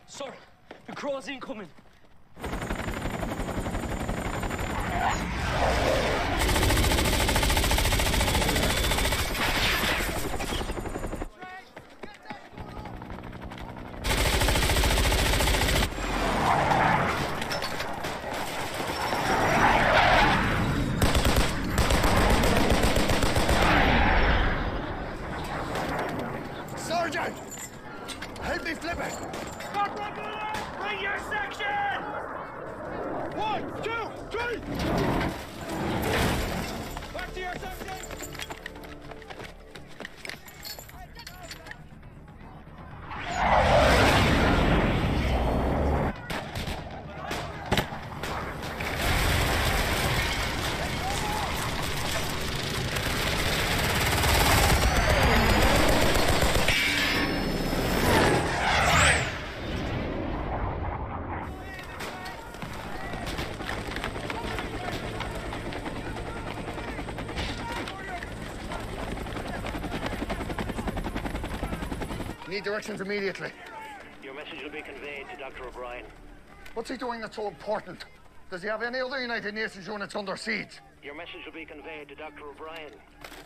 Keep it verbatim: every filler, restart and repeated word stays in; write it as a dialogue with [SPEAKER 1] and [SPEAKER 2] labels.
[SPEAKER 1] Sir, the Crow's incoming.
[SPEAKER 2] Sergeant! Help me flip it!
[SPEAKER 3] Bring your section! One, two, three! Back to your section!
[SPEAKER 2] Need directions immediately.
[SPEAKER 4] Your message will be conveyed to Doctor O'Brien.
[SPEAKER 2] What's he doing that's so important? Does he have any other United Nations units under siege?
[SPEAKER 4] Your message will be conveyed to Doctor O'Brien.